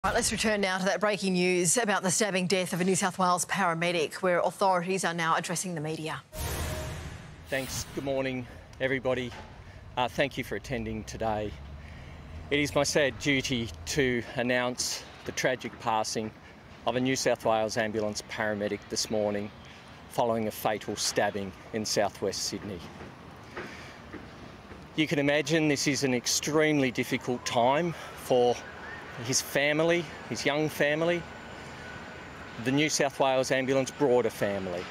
Right, let's return now to that breaking news about the stabbing death of a New South Wales paramedic, where authorities are now addressing the media. Thanks. Good morning, everybody. Thank you for attending today. It is my sad duty to announce the tragic passing of a New South Wales ambulance paramedic this morning following a fatal stabbing in southwest Sydney. You can imagine this is an extremely difficult time for his family, his young family, the New South Wales ambulance broader family.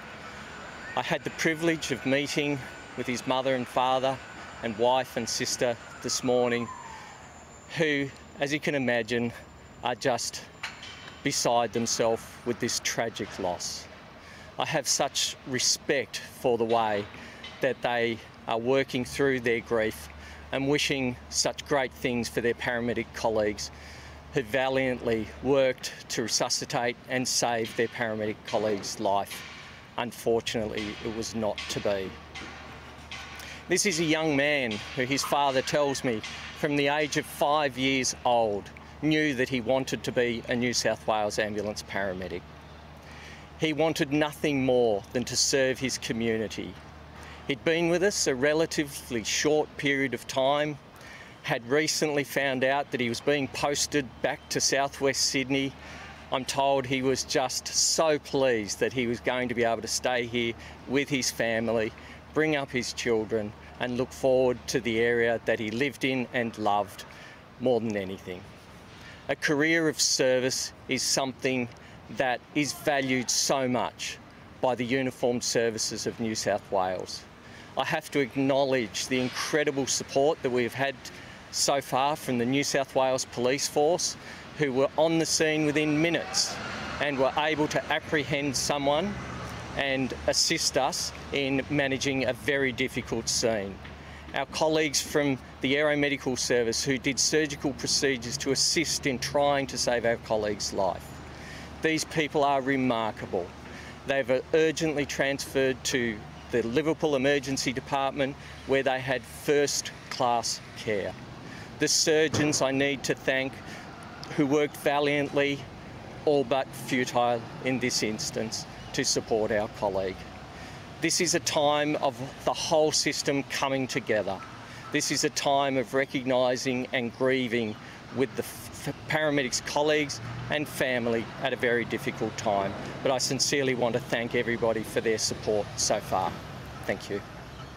I had the privilege of meeting with his mother and father and wife and sister this morning, who, as you can imagine, are just beside themselves with this tragic loss. I have such respect for the way that they are working through their grief and wishing such great things for their paramedic colleagues who valiantly worked to resuscitate and save their paramedic colleague's life. Unfortunately, it was not to be. This is a young man who his father tells me from the age of 5 years old knew that he wanted to be a New South Wales ambulance paramedic. He wanted nothing more than to serve his community. He'd been with us a relatively short period of time, had recently found out that he was being posted back to southwest Sydney. I'm told he was just so pleased that he was going to be able to stay here with his family, bring up his children and look forward to the area that he lived in and loved more than anything. A career of service is something that is valued so much by the uniformed services of New South Wales. I have to acknowledge the incredible support that we've had so far from the New South Wales Police Force, who were on the scene within minutes and were able to apprehend someone and assist us in managing a very difficult scene. Our colleagues from the Aeromedical Service who did surgical procedures to assist in trying to save our colleague's life. These people are remarkable. They've urgently transferred to the Liverpool Emergency Department, where they had first-class care. The surgeons I need to thank, who worked valiantly, all but futile in this instance, to support our colleague. This is a time of the whole system coming together. This is a time of recognising and grieving with the paramedics' colleagues and family at a very difficult time. But I sincerely want to thank everybody for their support so far. Thank you.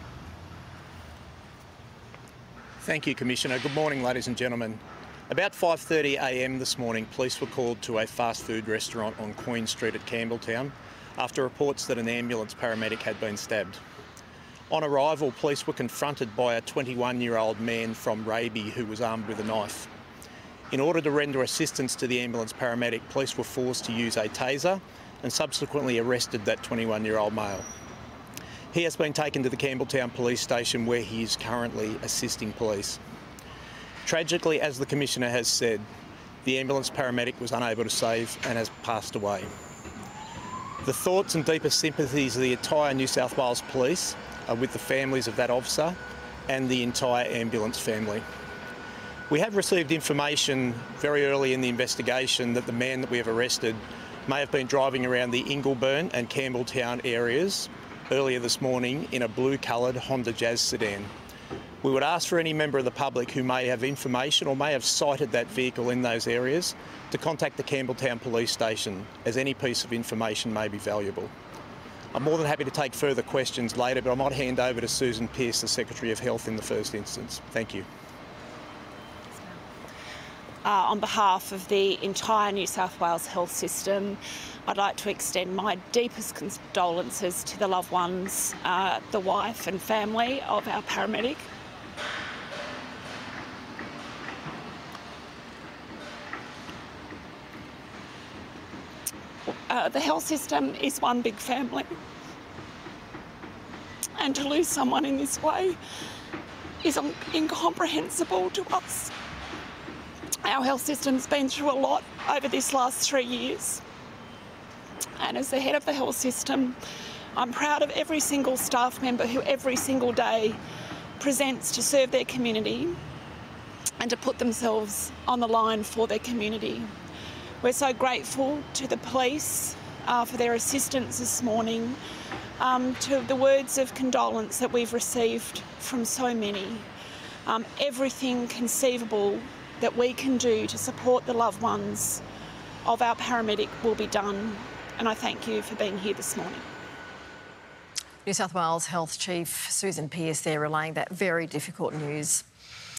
Thank you, Commissioner. Good morning, ladies and gentlemen. About 5:30 a.m. this morning, police were called to a fast food restaurant on Queen Street at Campbelltown after reports that an ambulance paramedic had been stabbed. On arrival, police were confronted by a 21-year-old man from Raby who was armed with a knife. In order to render assistance to the ambulance paramedic, police were forced to use a taser and subsequently arrested that 21-year-old male. He has been taken to the Campbelltown police station, where he is currently assisting police. Tragically, as the Commissioner has said, the ambulance paramedic was unable to save and has passed away. The thoughts and deepest sympathies of the entire New South Wales Police are with the families of that officer and the entire ambulance family. We have received information very early in the investigation that the man that we have arrested may have been driving around the Ingleburn and Campbelltown areas earlier this morning in a blue-coloured Honda Jazz sedan. We would ask for any member of the public who may have information or may have sighted that vehicle in those areas to contact the Campbelltown police station, as any piece of information may be valuable. I'm more than happy to take further questions later, but I might hand over to Susan Pearce, the Secretary of Health, in the first instance. Thank you. On behalf of the entire New South Wales health system, I'd like to extend my deepest condolences to the loved ones, the wife and family of our paramedic. The health system is one big family, and to lose someone in this way is incomprehensible to us. Our health system's been through a lot over this last 3 years, and as the head of the health system, I'm proud of every single staff member who every single day presents to serve their community and to put themselves on the line for their community. We're so grateful to the police for their assistance this morning, to the words of condolence that we've received from so many. Everything conceivable that we can do to support the loved ones of our paramedic will be done, and I thank you for being here this morning. New South Wales Health Chief Susan Pearce there relaying that very difficult news.